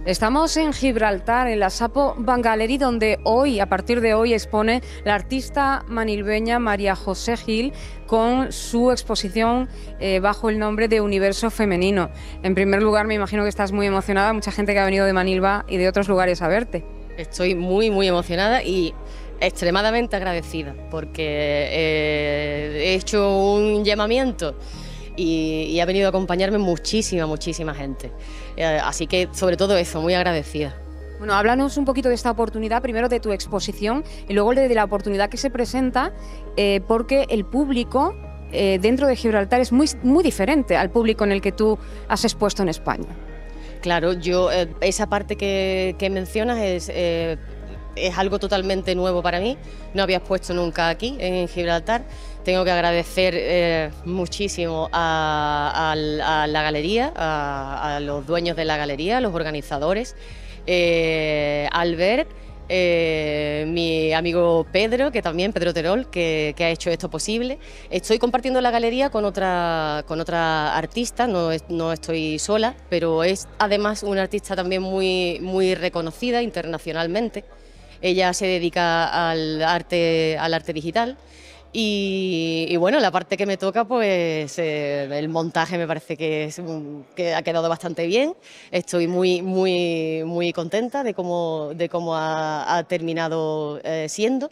Estamos en Gibraltar, en la Sapo Van Gallery, donde hoy, a partir de hoy, expone la artista manilbeña María José Gil con su exposición bajo el nombre de Universo Femenino. En primer lugar, me imagino que estás muy emocionada, mucha gente que ha venido de Manilva y de otros lugares a verte. Estoy muy emocionada y extremadamente agradecida porque he hecho un llamamiento y ha venido a acompañarme muchísima gente. Así que, sobre todo eso, muy agradecida. Bueno, háblanos un poquito de esta oportunidad, primero de tu exposición y luego de la oportunidad que se presenta, porque el público dentro de Gibraltar es muy diferente al público en el que tú has expuesto en España. Claro, yo esa parte que mencionas es algo totalmente nuevo para mí. No había expuesto nunca aquí en Gibraltar. Tengo que agradecer muchísimo a la galería, a los dueños de la galería, a los organizadores, Albert, mi amigo Pedro, que también, Pedro Terol, que ha hecho esto posible. Estoy compartiendo la galería con otra artista, no estoy sola, pero es además una artista también muy reconocida internacionalmente. Ella se dedica al arte digital. Y bueno, la parte que me toca, pues el montaje me parece que ha quedado bastante bien. Estoy muy contenta de cómo ha terminado siendo.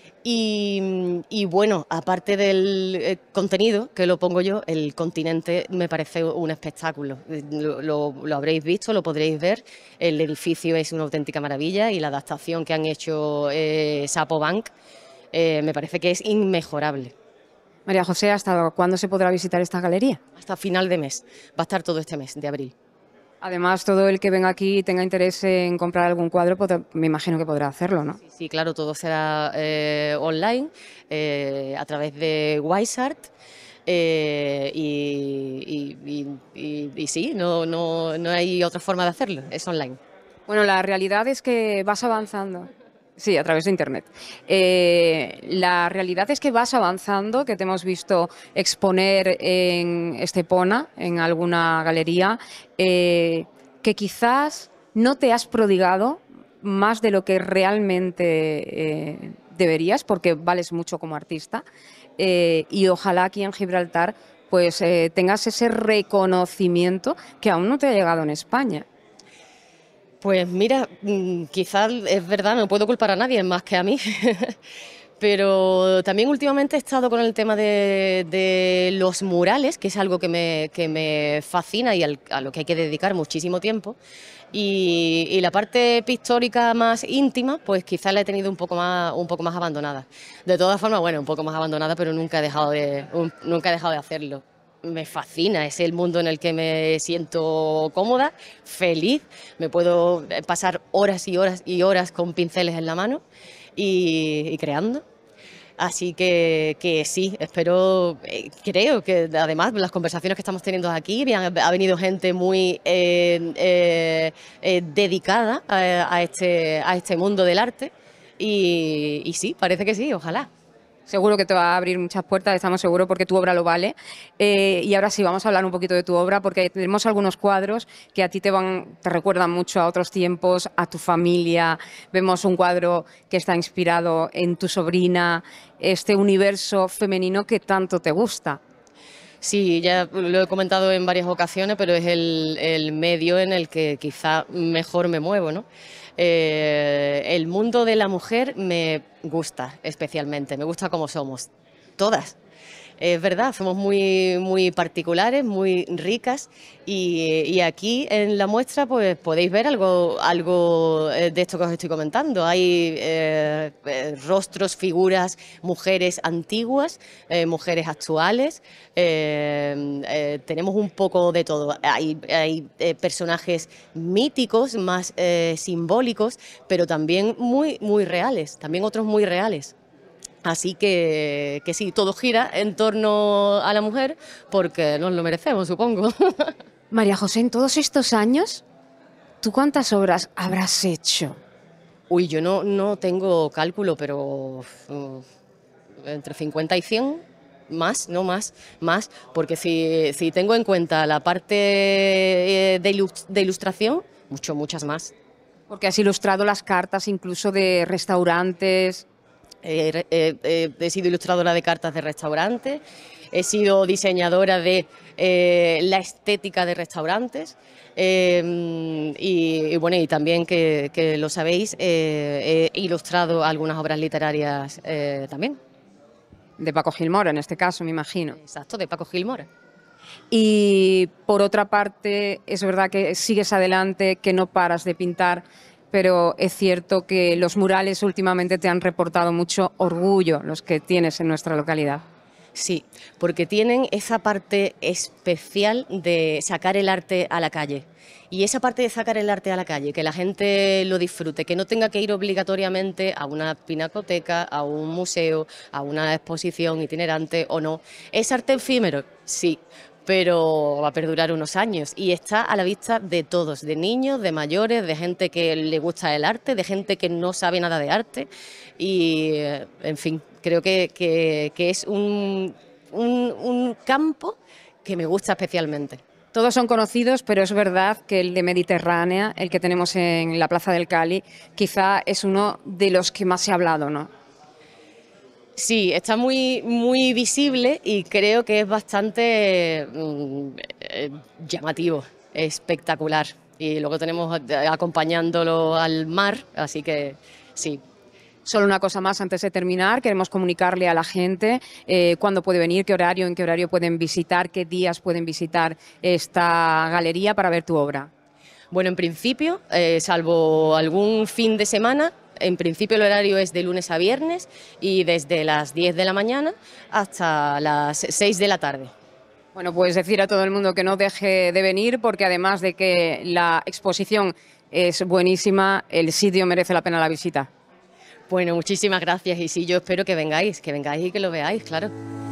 Y bueno, aparte del contenido, que lo pongo yo, el continente me parece un espectáculo. Lo habréis visto, lo podréis ver. El edificio es una auténtica maravilla y la adaptación que han hecho Sapo Bank me parece que es inmejorable. María José, ¿hasta cuándo se podrá visitar esta galería? Hasta final de mes. Va a estar todo este mes de abril. Además, todo el que venga aquí y tenga interés en comprar algún cuadro, me imagino que podrá hacerlo, ¿no? Sí, claro, todo será online, a través de Wiseart. Y sí, no hay otra forma de hacerlo, es online. Bueno, la realidad es que vas avanzando. Sí, a través de Internet. La realidad es que vas avanzando, que te hemos visto exponer en Estepona, en alguna galería, que quizás no te has prodigado más de lo que realmente deberías, porque vales mucho como artista, y ojalá aquí en Gibraltar pues tengas ese reconocimiento que aún no te ha llegado en España. Pues mira, quizás es verdad, no puedo culpar a nadie más que a mí, pero también últimamente he estado con el tema de los murales, que es algo que me fascina y a lo que hay que dedicar muchísimo tiempo. Y la parte pictórica más íntima, pues quizás la he tenido un poco más abandonada. De todas formas, bueno, un poco más abandonada, pero nunca he dejado de hacerlo. Me fascina, es el mundo en el que me siento cómoda, feliz, me puedo pasar horas y horas y horas con pinceles en la mano y creando. Así que sí, espero, creo que además las conversaciones que estamos teniendo aquí, ha venido gente muy dedicada a este mundo del arte y sí, parece que sí, ojalá. Seguro que te va a abrir muchas puertas, estamos seguros, porque tu obra lo vale. Y ahora sí, vamos a hablar un poquito de tu obra, porque tenemos algunos cuadros que a ti te recuerdan mucho a otros tiempos, a tu familia. Vemos un cuadro que está inspirado en tu sobrina, este universo femenino que tanto te gusta. Sí, ya lo he comentado en varias ocasiones, pero es el medio en el que quizá mejor me muevo, ¿no? El mundo de la mujer me gusta especialmente, me gusta cómo somos, todas. Es verdad, somos muy particulares, muy ricas y aquí en la muestra pues podéis ver algo de esto que os estoy comentando. Hay rostros, figuras, mujeres antiguas, mujeres actuales, tenemos un poco de todo. Hay personajes míticos, más simbólicos, pero también muy reales, también otros muy reales. Así que sí, todo gira en torno a la mujer porque nos lo merecemos, supongo. María José, en todos estos años, ¿tú cuántas obras habrás hecho? Uy, yo no tengo cálculo, pero entre 50 y 100, más, no más, porque si tengo en cuenta la parte de ilustración, muchas más. Porque has ilustrado las cartas incluso de restaurantes. He sido ilustradora de cartas de restaurantes, he sido diseñadora de la estética de restaurantes y bueno, y también que lo sabéis, he ilustrado algunas obras literarias también. De Paco Gilmora, en este caso, me imagino. Exacto, de Paco Gilmora. Y por otra parte, es verdad que sigues adelante, que no paras de pintar, pero es cierto que los murales últimamente te han reportado mucho orgullo, los que tienes en nuestra localidad. Sí, porque tienen esa parte especial de sacar el arte a la calle. Y esa parte de sacar el arte a la calle, que la gente lo disfrute, que no tenga que ir obligatoriamente a una pinacoteca, a un museo, a una exposición itinerante o no. ¿Es arte efímero? Sí, pero va a perdurar unos años y está a la vista de todos, de niños, de mayores, de gente que le gusta el arte, de gente que no sabe nada de arte y, en fin, creo que es un campo que me gusta especialmente. Todos son conocidos, pero es verdad que el de Mediterránea, el que tenemos en la Plaza del Cali, quizá es uno de los que más se ha hablado, ¿no? Sí, está muy visible y creo que es bastante llamativo, espectacular. Y luego tenemos acompañándolo al mar, así que sí. Solo una cosa más antes de terminar, queremos comunicarle a la gente cuándo puede venir, en qué horario pueden visitar, qué días pueden visitar esta galería para ver tu obra. Bueno, en principio, salvo algún fin de semana, en principio el horario es de lunes a viernes y desde las 10 de la mañana hasta las 6 de la tarde. Bueno, pues decir a todo el mundo que no deje de venir porque además de que la exposición es buenísima, el sitio merece la pena la visita. Bueno, muchísimas gracias y sí, yo espero que vengáis y que lo veáis, claro.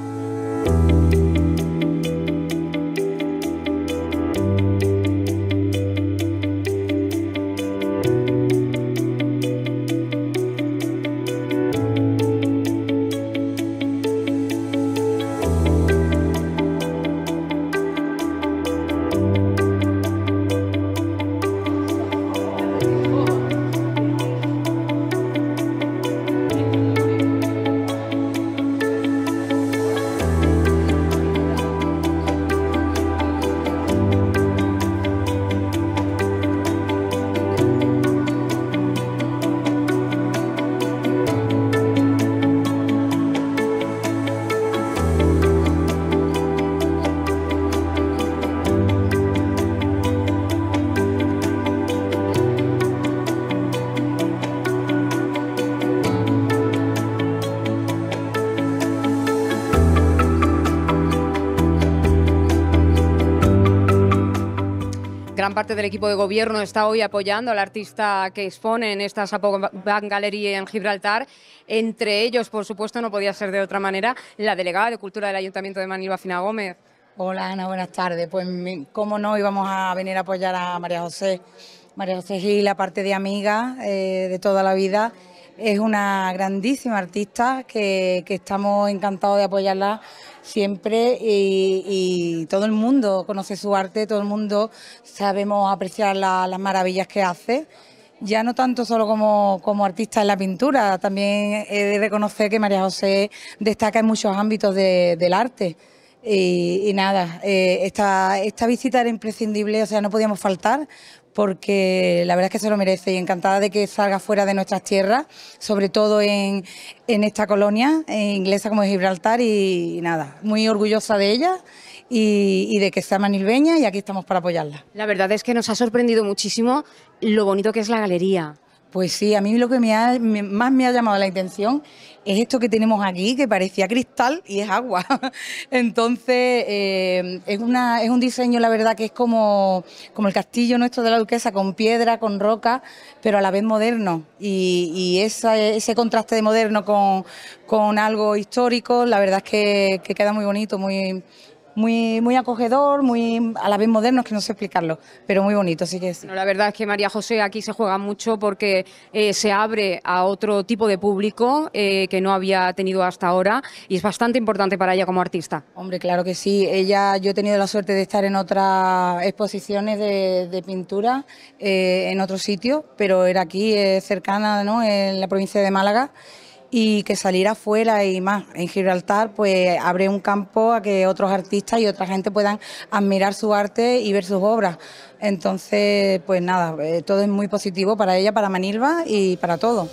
Gran parte del equipo de gobierno está hoy apoyando al artista que expone en esta Sapoban Gallery en Gibraltar. Entre ellos, por supuesto, no podía ser de otra manera, la delegada de Cultura del Ayuntamiento de Manilva, Fina Gómez. Hola Ana, buenas tardes. Pues cómo no íbamos a venir a apoyar a María José. María José Gil, aparte de amiga de toda la vida, es una grandísima artista que estamos encantados de apoyarla siempre y todo el mundo conoce su arte, todo el mundo sabemos apreciar las maravillas que hace. Ya no tanto solo como artista en la pintura, también he de reconocer que María José destaca en muchos ámbitos del arte. Y nada, esta visita era imprescindible, o sea, no podíamos faltar porque la verdad es que se lo merece y encantada de que salga fuera de nuestras tierras, sobre todo en esta colonia inglesa como es Gibraltar y nada, muy orgullosa de ella y de que sea manilveña y aquí estamos para apoyarla. La verdad es que nos ha sorprendido muchísimo lo bonito que es la galería. Pues sí, a mí lo que más me ha llamado la atención es esto que tenemos aquí, que parecía cristal y es agua. Entonces, es un diseño, la verdad, que es como el castillo nuestro de la Duquesa, con piedra, con roca, pero a la vez moderno. Y ese contraste de moderno con algo histórico, la verdad es que queda muy bonito, muy muy acogedor, muy a la vez moderno, es que no sé explicarlo, pero muy bonito, sí que sí. No, la verdad es que María José aquí se juega mucho porque se abre a otro tipo de público que no había tenido hasta ahora y es bastante importante para ella como artista. Hombre, claro que sí. Yo he tenido la suerte de estar en otras exposiciones de pintura en otro sitio, pero era aquí, cercana, ¿no?, en la provincia de Málaga, y que salir afuera y más en Gibraltar, pues abre un campo a que otros artistas y otra gente puedan admirar su arte y ver sus obras. Entonces, pues nada, todo es muy positivo para ella, para Manilva y para todo.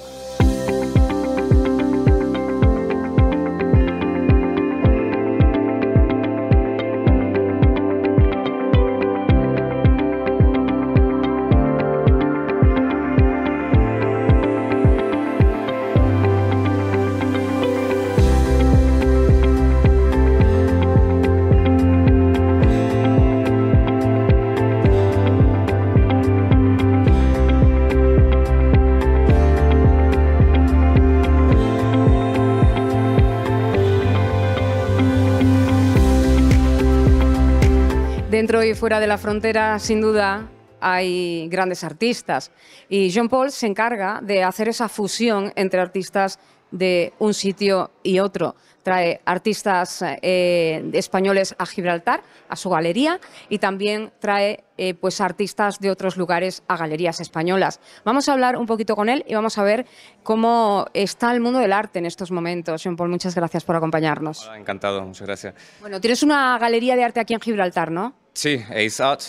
Dentro y fuera de la frontera, sin duda, hay grandes artistas. Y Jean Paul se encarga de hacer esa fusión entre artistas de un sitio y otro. Trae artistas españoles a Gibraltar, a su galería, y también trae pues artistas de otros lugares a galerías españolas. Vamos a hablar un poquito con él y vamos a ver cómo está el mundo del arte en estos momentos. Jean Paul, muchas gracias por acompañarnos. Hola, encantado, muchas gracias. Bueno, tienes una galería de arte aquí en Gibraltar, ¿no? Sí, Ace Art,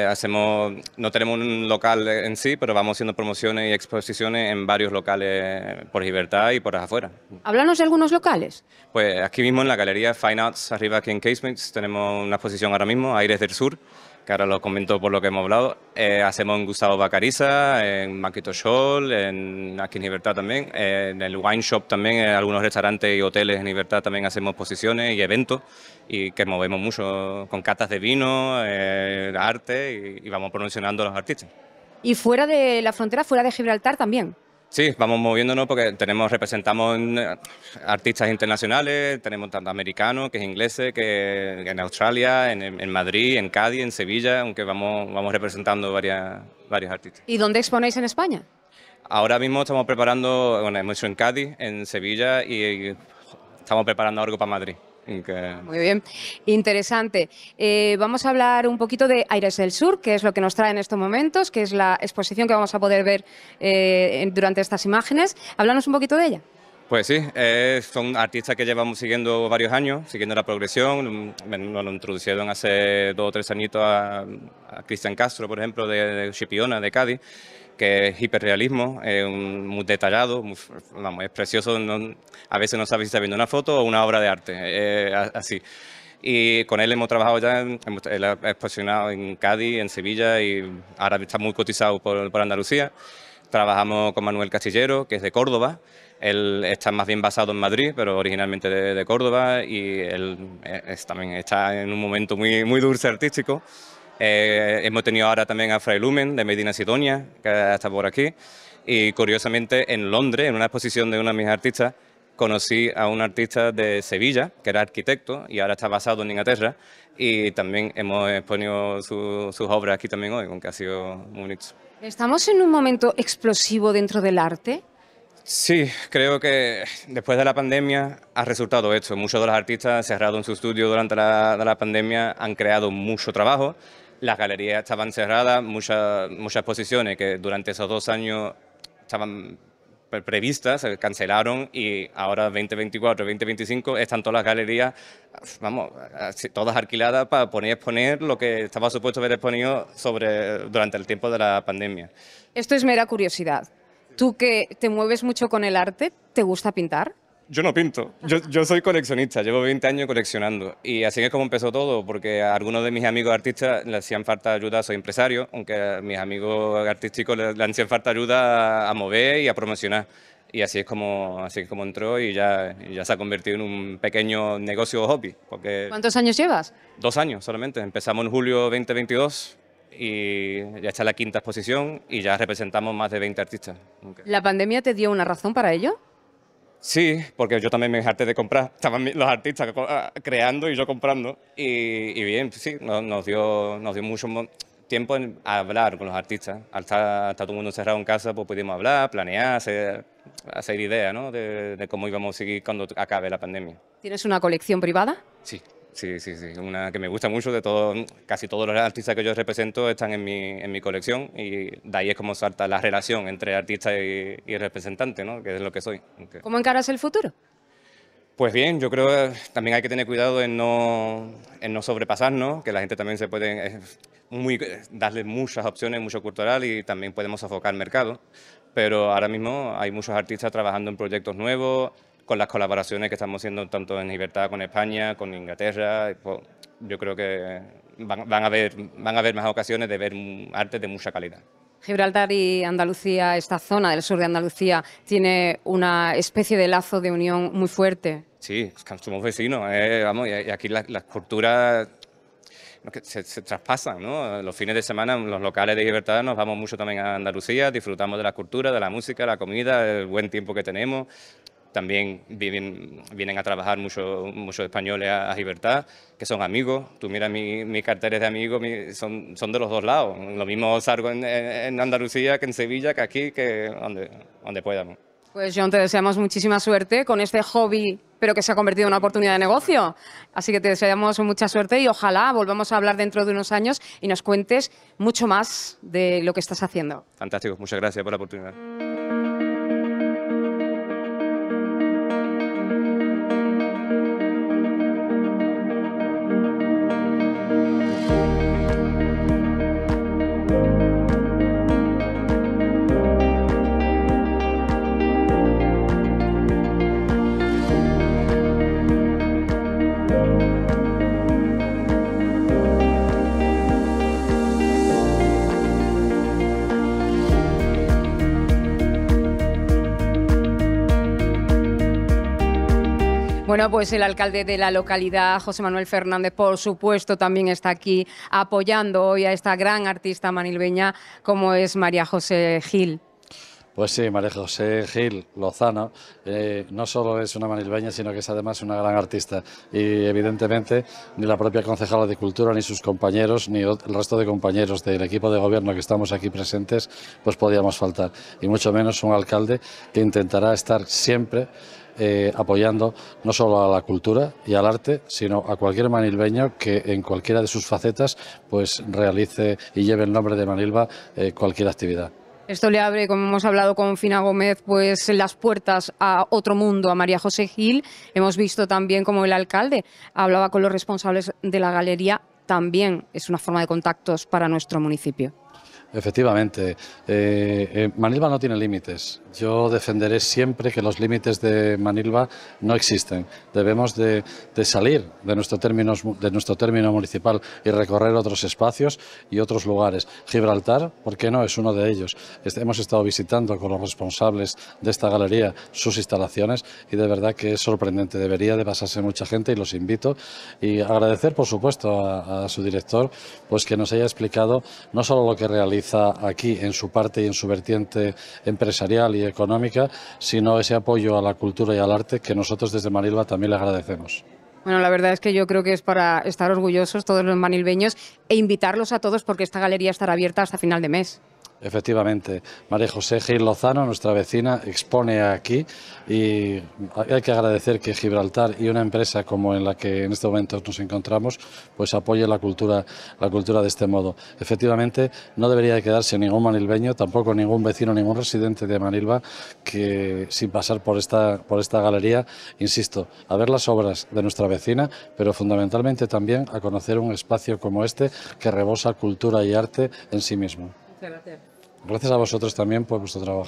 no tenemos un local en sí, pero vamos haciendo promociones y exposiciones en varios locales por Gibraltar y por afuera. Háblanos de algunos locales. Pues aquí mismo en la galería Fine Arts, arriba aquí en Casemates, tenemos una exposición ahora mismo, Aires del Sur, que ahora lo comento por lo que hemos hablado. Hacemos en Gustavo Bacariza, en Maquito Hall, aquí en Gibraltar también, en el Wine Shop también, en algunos restaurantes y hoteles en Gibraltar también hacemos exposiciones y eventos, y que movemos mucho con catas de vino, arte, y vamos promocionando a los artistas. Y fuera de la frontera, fuera de Gibraltar también. Sí, vamos moviéndonos porque representamos artistas internacionales, tenemos tanto americanos, que es ingleses, que en Australia, en Madrid, en Cádiz, en Sevilla, aunque vamos representando varios artistas. ¿Y dónde exponéis en España? Ahora mismo estamos preparando, bueno, hemos hecho en Cádiz, en Sevilla, y estamos preparando algo para Madrid. Muy bien, interesante. Vamos a hablar un poquito de Aires del Sur, que es lo que nos trae en estos momentos, que es la exposición que vamos a poder ver durante estas imágenes. Háblanos un poquito de ella. Pues sí, son artistas que llevamos siguiendo varios años, siguiendo la progresión. Nos lo introducieron hace 2 o 3 añitos a Cristian Castro, por ejemplo, de Chipiona, de Cádiz, que es hiperrealismo, muy detallado, es precioso, a veces no sabes si está viendo una foto o una obra de arte, así. Y con él hemos trabajado ya, él ha exposicionado en Cádiz, en Sevilla, y ahora está muy cotizado por Andalucía. Trabajamos con Manuel Castillero, que es de Córdoba. Él está más bien basado en Madrid, pero originalmente de Córdoba, y él también está en un momento muy dulce artístico. Hemos tenido ahora también a Fray Lumen, de Medina Sidonia, que está por aquí, y curiosamente en Londres, en una exposición de una de mis artistas, conocí a un artista de Sevilla, que era arquitecto, y ahora está basado en Inglaterra, y también hemos expuesto sus obras aquí también hoy, aunque ha sido muy bonito. ¿Estamos en un momento explosivo dentro del arte? Sí, creo que después de la pandemia ha resultado esto. Muchos de los artistas cerrados en su estudio durante la pandemia han creado mucho trabajo. Las galerías estaban cerradas, muchas exposiciones que durante esos 2 años estaban previstas, se cancelaron, y ahora 2024, 2025 están todas las galerías, vamos, todas alquiladas para exponer lo que estaba supuesto haber exponido durante el tiempo de la pandemia. Esto es mera curiosidad. Tú que te mueves mucho con el arte, ¿te gusta pintar? Yo no pinto, yo soy coleccionista, llevo 20 años coleccionando, y así es como empezó todo, porque a algunos de mis amigos artistas le hacían falta ayuda, soy empresario, aunque a mis amigos artísticos le hacían falta ayuda a mover y a promocionar, y así es como entró, y ya se ha convertido en un pequeño negocio o hobby. Porque ¿Cuántos años llevas? 2 años solamente, empezamos en julio 2022, y ya está la 5ª exposición, y ya representamos más de 20 artistas. ¿La pandemia te dio una razón para ello? Sí, porque yo también me harté de comprar. Estaban los artistas creando y yo comprando. Y bien, sí, nos dio mucho tiempo en hablar con los artistas. Al estar todo el mundo encerrado en casa, pues pudimos hablar, planear, hacer ideas, ¿no? de cómo íbamos a seguir cuando acabe la pandemia. ¿Tienes una colección privada? Sí. Sí, una que me gusta mucho, casi todos los artistas que yo represento están en mi colección y de ahí es como salta la relación entre artista y representante, ¿no? Que es lo que soy. ¿Cómo encaras el futuro? Pues bien, yo creo que también hay que tener cuidado en no sobrepasarnos, que la gente también se puede darle muchas opciones, mucho cultural y también podemos sofocar el mercado, pero ahora mismo hay muchos artistas trabajando en proyectos nuevos, con las colaboraciones que estamos haciendo tanto en Libertad con España, con Inglaterra, pues, yo creo que van a haber más ocasiones de ver arte de mucha calidad. Gibraltar y Andalucía, esta zona del sur de Andalucía, tiene una especie de lazo de unión muy fuerte. Sí, somos vecinos, vamos, y aquí las culturas se traspasan, ¿no? Los fines de semana en los locales de Libertad nos vamos mucho también a Andalucía, disfrutamos de la cultura, de la música, la comida, el buen tiempo que tenemos. También vienen a trabajar muchos españoles a Gibraltar, que son amigos. Tú mira mis carteles de amigos, son de los dos lados. Lo mismo salgo en Andalucía que en Sevilla, que aquí, que donde podamos. Pues John, te deseamos muchísima suerte con este hobby, pero que se ha convertido en una oportunidad de negocio. Así que te deseamos mucha suerte y ojalá volvamos a hablar dentro de unos años y nos cuentes mucho más de lo que estás haciendo. Fantástico, muchas gracias por la oportunidad. Bueno, pues el alcalde de la localidad, José Manuel Fernández, por supuesto, también está aquí apoyando hoy a esta gran artista manilveña como es María José Gil. Pues sí, María José Gil Lozano no solo es una manilveña, sino que es además una gran artista. Y evidentemente ni la propia concejala de Cultura, ni sus compañeros, ni el resto de compañeros del equipo de gobierno que estamos aquí presentes, pues podíamos faltar. Y mucho menos un alcalde que intentará estar siempre apoyando no solo a la cultura y al arte, sino a cualquier manilveño que en cualquiera de sus facetas pues realice y lleve el nombre de Manilva cualquier actividad. Esto le abre, como hemos hablado con Fina Gómez, pues las puertas a otro mundo, a María José Gil. Hemos visto también como el alcalde hablaba con los responsables de la galería, también es una forma de contactos para nuestro municipio. Efectivamente, Manilva no tiene límites. Yo defenderé siempre que los límites de Manilva no existen. Debemos de salir de nuestro término municipal y recorrer otros espacios y otros lugares. Gibraltar, ¿por qué no? Es uno de ellos. Hemos estado visitando con los responsables de esta galería sus instalaciones y de verdad que es sorprendente. Debería de pasarse mucha gente y los invito. Y agradecer, por supuesto, a su director pues que nos haya explicado no solo lo que realiza aquí en su parte y en su vertiente empresarial y económica, sino ese apoyo a la cultura y al arte que nosotros desde Manilva también le agradecemos. Bueno, la verdad es que yo creo que es para estar orgullosos todos los manilveños e invitarlos a todos porque esta galería estará abierta hasta final de mes. Efectivamente, María José Gil Lozano, nuestra vecina, expone aquí y hay que agradecer que Gibraltar y una empresa como en la que en este momento nos encontramos, pues apoye la cultura de este modo. Efectivamente, no debería de quedarse ningún manilveño, tampoco ningún vecino, ningún residente de Manilva que sin pasar por esta galería, insisto, a ver las obras de nuestra vecina, pero fundamentalmente también a conocer un espacio como este que rebosa cultura y arte en sí mismo. Muchas gracias. Gracias a vosotros también por vuestro trabajo.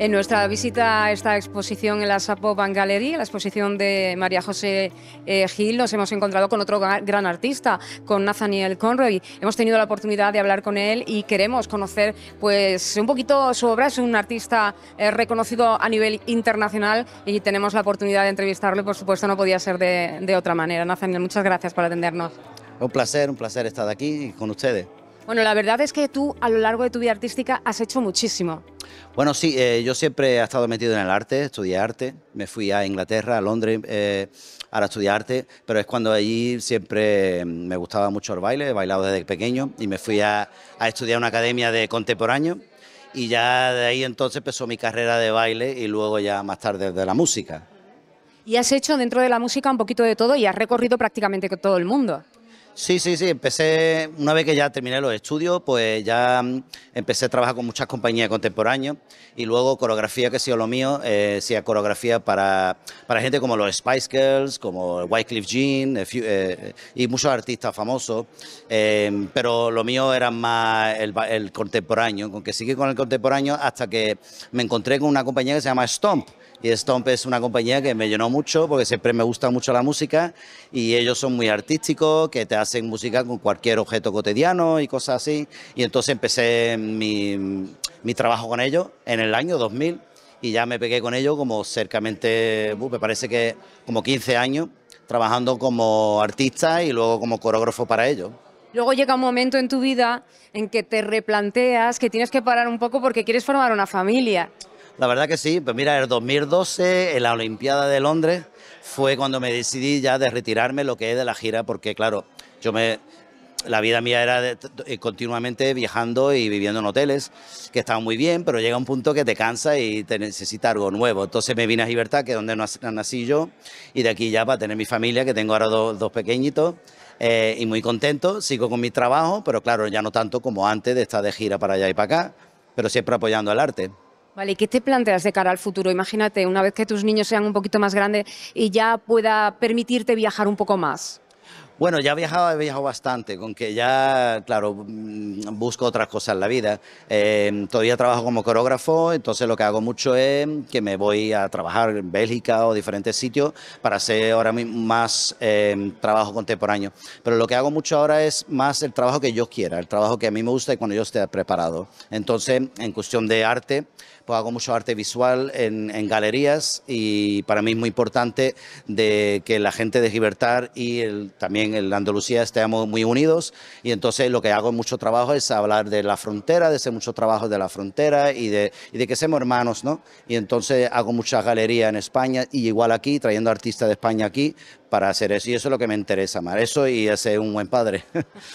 En nuestra visita a esta exposición en la Zapopan Gallery, la exposición de María José Gil, nos hemos encontrado con otro gran artista, con Nathaniel Conroy. Hemos tenido la oportunidad de hablar con él y queremos conocer pues un poquito su obra. Es un artista reconocido a nivel internacional y tenemos la oportunidad de entrevistarlo. Por supuesto, no podía ser de otra manera. Nathaniel, muchas gracias por atendernos. Un placer estar aquí con ustedes. Bueno, la verdad es que tú a lo largo de tu vida artística has hecho muchísimo. Bueno, sí, yo siempre he estado metido en el arte, estudié arte, me fui a Inglaterra, a Londres, a estudiar arte, pero es cuando allí siempre me gustaba mucho el baile, he bailado desde pequeño y me fui a estudiar una academia de contemporáneo y ya de ahí entonces empezó mi carrera de baile y luego ya más tarde de la música. Y has hecho dentro de la música un poquito de todo y has recorrido prácticamente todo el mundo. Sí, empecé, una vez que ya terminé los estudios, pues ya empecé a trabajar con muchas compañías contemporáneas y luego coreografía, que ha sido lo mío, hacía coreografía para gente como los Spice Girls, como Wyclef Jean y muchos artistas famosos, pero lo mío era más el contemporáneo, con que seguí con el contemporáneo hasta que me encontré con una compañía que se llama Stomp. Y Stomp es una compañía que me llenó mucho porque siempre me gusta mucho la música y ellos son muy artísticos, que te hacen música con cualquier objeto cotidiano y cosas así. Y entonces empecé mi trabajo con ellos en el año 2000 y ya me pegué con ellos como cercamente, me parece que como 15 años, trabajando como artista y luego como coreógrafo para ellos. Luego llega un momento en tu vida en que te replanteas que tienes que parar un poco porque quieres formar una familia. La verdad que sí, pues mira, en el 2012, en la Olimpiada de Londres, fue cuando me decidí ya de retirarme lo que es de la gira, porque claro, la vida mía era continuamente viajando y viviendo en hoteles, que estaban muy bien, pero llega un punto que te cansa y te necesitas algo nuevo. Entonces me vine a Gibraltar, que es donde nací yo, y de aquí ya para tener mi familia, que tengo ahora dos pequeñitos, y muy contento, sigo con mi trabajo, pero claro, ya no tanto como antes de estar de gira para allá y para acá, pero siempre apoyando el arte. Vale, ¿y qué te planteas de cara al futuro? Imagínate, una vez que tus niños sean un poquito más grandes y ya pueda permitirte viajar un poco más. Bueno, ya he viajado bastante, con que ya, claro, busco otras cosas en la vida. Todavía trabajo como coreógrafo, entonces lo que hago mucho es que me voy a trabajar en Bélgica o diferentes sitios para hacer ahora mismo más trabajo contemporáneo. Pero lo que hago mucho ahora es más el trabajo que yo quiera, el trabajo que a mí me gusta y cuando yo esté preparado. Entonces, en cuestión de arte, pues hago mucho arte visual en galerías y para mí es muy importante de que la gente de Gibraltar y también en Andalucía estemos muy unidos y entonces lo que hago en mucho trabajo es hablar de la frontera, de hacer mucho trabajo de la frontera y de que seamos hermanos, ¿no? Y entonces hago muchas galerías en España y igual aquí, trayendo artistas de España aquí para hacer eso y eso es lo que me interesa más, eso y ser un buen padre.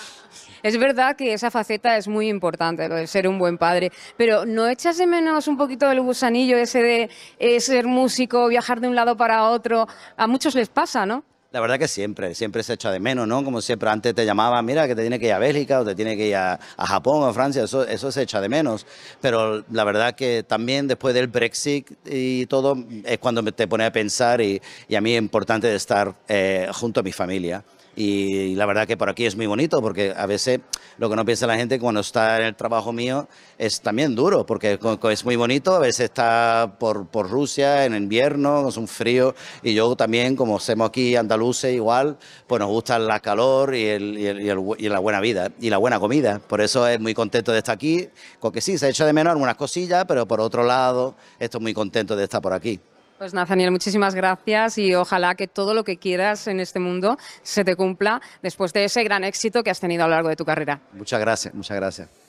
Es verdad que esa faceta es muy importante, lo de ser un buen padre, pero ¿no echas de menos un poquito el gusanillo ese de ser músico, viajar de un lado para otro? A muchos les pasa, ¿no? La verdad que siempre se echa de menos, ¿no? Como siempre antes te llamaban, mira, que te tienes que ir a Bélgica o te tienes que ir a Japón o a Francia, eso se echa de menos. Pero la verdad que también después del Brexit y todo, es cuando te pones a pensar y a mí es importante estar junto a mi familia. Y la verdad que por aquí es muy bonito porque a veces lo que no piensa la gente cuando está en el trabajo mío es también duro porque es muy bonito, a veces está por Rusia en invierno, es un frío y yo también como somos aquí andaluces igual, pues nos gusta la calor y la buena vida y la buena comida. Por eso es muy contento de estar aquí, porque sí, se echa de menos algunas cosillas, pero por otro lado estoy muy contento de estar por aquí. Pues Nathaniel, muchísimas gracias y ojalá que todo lo que quieras en este mundo se te cumpla después de ese gran éxito que has tenido a lo largo de tu carrera. Muchas gracias, muchas gracias.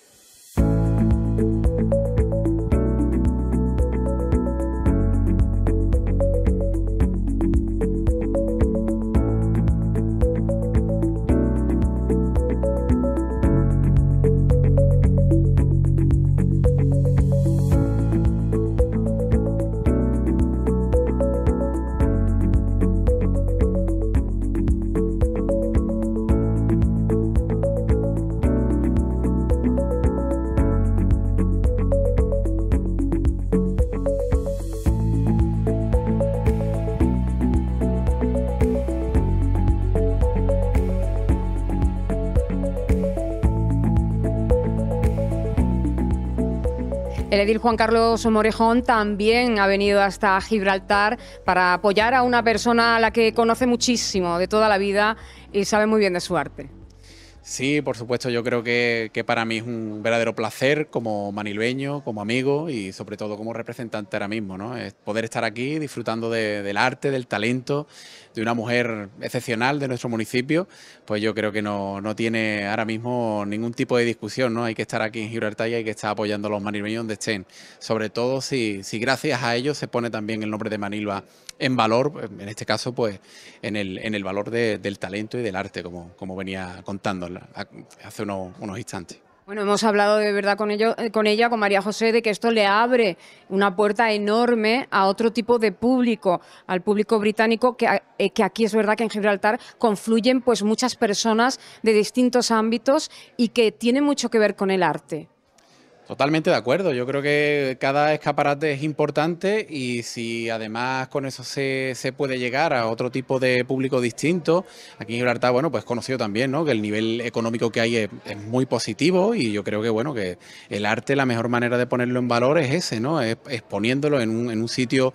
El edil Juan Carlos Morejón también ha venido hasta Gibraltar para apoyar a una persona a la que conoce muchísimo de toda la vida y sabe muy bien de su arte. Sí, por supuesto, yo creo que para mí es un verdadero placer como manilbeño, como amigo y sobre todo como representante ahora mismo, ¿no? Es poder estar aquí disfrutando del arte, del talento, de una mujer excepcional de nuestro municipio, pues yo creo que no tiene ahora mismo ningún tipo de discusión, ¿no? Hay que estar aquí en Gibraltar y hay que estar apoyando a los manilbeños donde estén, sobre todo si gracias a ellos se pone también el nombre de Manilva en valor, en este caso pues en el valor del talento y del arte, como venía contando hace unos instantes. Bueno, hemos hablado de verdad con ella, con María José, de que esto le abre una puerta enorme a otro tipo de público, al público británico, que aquí es verdad que en Gibraltar confluyen pues muchas personas de distintos ámbitos y que tiene mucho que ver con el arte. Totalmente de acuerdo, yo creo que cada escaparate es importante y si además con eso se puede llegar a otro tipo de público distinto, aquí en Gibraltar, bueno, pues conocido también, ¿no? Que el nivel económico que hay es muy positivo y yo creo que, bueno, que el arte, la mejor manera de ponerlo en valor es ese, ¿no? Es poniéndolo en un sitio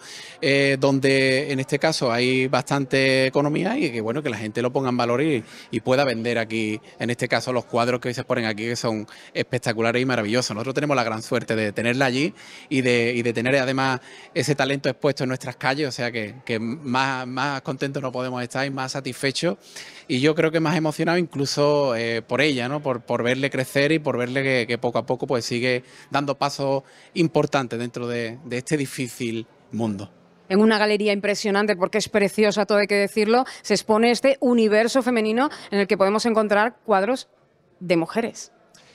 donde en este caso hay bastante economía y que, bueno, que la gente lo ponga en valor y pueda vender aquí, en este caso, los cuadros que hoy se ponen aquí que son espectaculares y maravillosos. Nosotros tenemos la gran suerte de tenerla allí y de tener además ese talento expuesto en nuestras calles, o sea que más contentos no podemos estar y más satisfechos y yo creo que más emocionado incluso por ella, ¿no? Por verle crecer y por verle que poco a poco pues sigue dando pasos importantes dentro de este difícil mundo. En una galería impresionante, porque es preciosa, todo hay que decirlo, se expone este universo femenino en el que podemos encontrar cuadros de mujeres.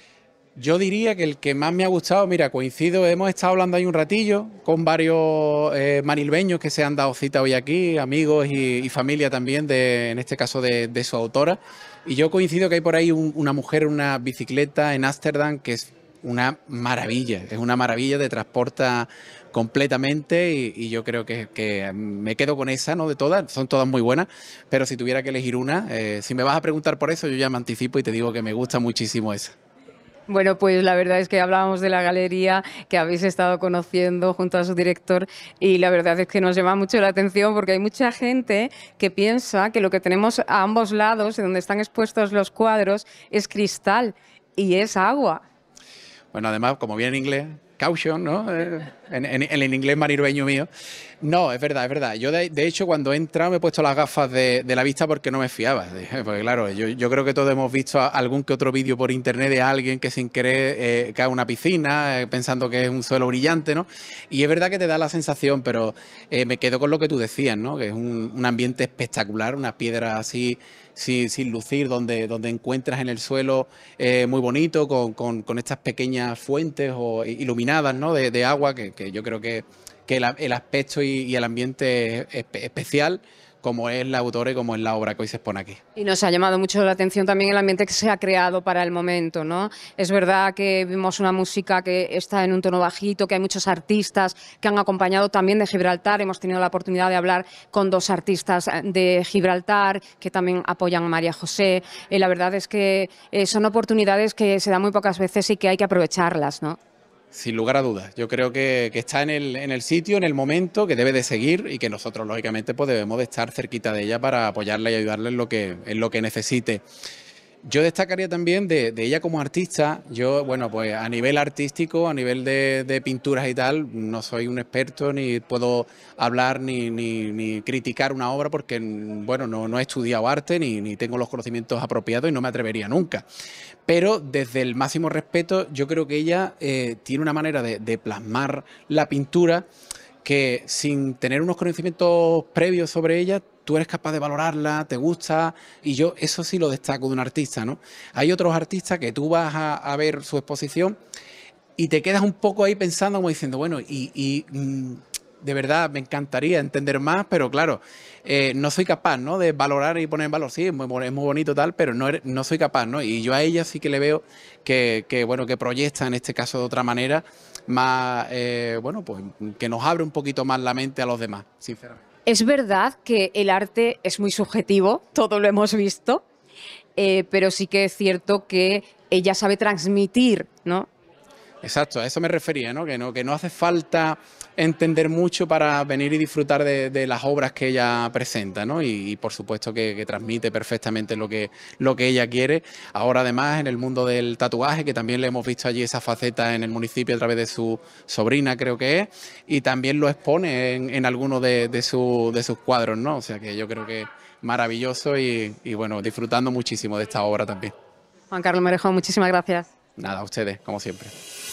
Yo diría que el que más me ha gustado, mira, coincido, hemos estado hablando ahí un ratillo con varios manilbeños que se han dado cita hoy aquí, amigos y familia también, en este caso de su autora, y yo coincido que hay por ahí una mujer en una bicicleta en Ámsterdam que es una maravilla, te transporta completamente y yo creo que me quedo con esa, ¿no? De todas, son todas muy buenas, pero si tuviera que elegir una, si me vas a preguntar por eso, yo ya me anticipo y te digo que me gusta muchísimo esa. Bueno, pues la verdad es que hablábamos de la galería que habéis estado conociendo junto a su director y la verdad es que nos llama mucho la atención porque hay mucha gente que piensa que lo que tenemos a ambos lados, donde están expuestos los cuadros, es cristal y es agua. Bueno, además, como viene en inglés, caution, ¿no? En el inglés manilbeño mío. No, es verdad, es verdad. Yo, de hecho, cuando he entrado me he puesto las gafas de la vista porque no me fiaba. Porque, claro, yo creo que todos hemos visto algún que otro vídeo por internet de alguien que sin querer cae a una piscina pensando que es un suelo brillante, ¿no? Y es verdad que te da la sensación, pero me quedo con lo que tú decías, ¿no? Que es un ambiente espectacular, unas piedras así sin lucir, donde encuentras en el suelo muy bonito, con estas pequeñas fuentes iluminadas, ¿no? de agua, que yo creo que el aspecto y el ambiente es especial, como es la autora y como es la obra que hoy se expone aquí. Y nos ha llamado mucho la atención también el ambiente que se ha creado para el momento, ¿no? Es verdad que vimos una música que está en un tono bajito, que hay muchos artistas que han acompañado también de Gibraltar. Hemos tenido la oportunidad de hablar con 2 artistas de Gibraltar que también apoyan a María José. La verdad es que son oportunidades que se dan muy pocas veces y que hay que aprovecharlas, ¿no? Sin lugar a dudas, yo creo que está en el sitio, en el momento, que debe de seguir y que nosotros, lógicamente, pues debemos de estar cerquita de ella para apoyarla y ayudarla en lo que necesite. Yo destacaría también de ella como artista. Yo, bueno, pues a nivel artístico, a nivel de pinturas y tal, no soy un experto ni puedo hablar ni criticar una obra porque, bueno, no he estudiado arte ni tengo los conocimientos apropiados y no me atrevería nunca. Pero desde el máximo respeto, yo creo que ella tiene una manera de plasmar la pintura que sin tener unos conocimientos previos sobre ella, tú eres capaz de valorarla, te gusta, y yo eso sí lo destaco de un artista, ¿no? Hay otros artistas que tú vas a ver su exposición y te quedas un poco ahí pensando como diciendo, bueno, de verdad me encantaría entender más, pero claro, no soy capaz, ¿no? De valorar y poner en valor, sí, es muy bonito tal, pero no soy capaz, ¿no? Y yo a ella sí que le veo que proyecta en este caso de otra manera, más, bueno, pues que nos abre un poquito más la mente a los demás, sinceramente. Es verdad que el arte es muy subjetivo, todo lo hemos visto, pero sí que es cierto que ella sabe transmitir, ¿no? Exacto, a eso me refería, ¿no? Que no hace falta entender mucho para venir y disfrutar de las obras que ella presenta, ¿no? Y por supuesto que transmite perfectamente lo que ella quiere. Ahora además en el mundo del tatuaje, que también le hemos visto allí esa faceta en el municipio a través de su sobrina, creo que es, y también lo expone en algunos de sus cuadros, ¿no? O sea que yo creo que maravilloso y bueno, disfrutando muchísimo de esta obra también. Juan Carlos Morejo, muchísimas gracias. Nada, a ustedes, como siempre.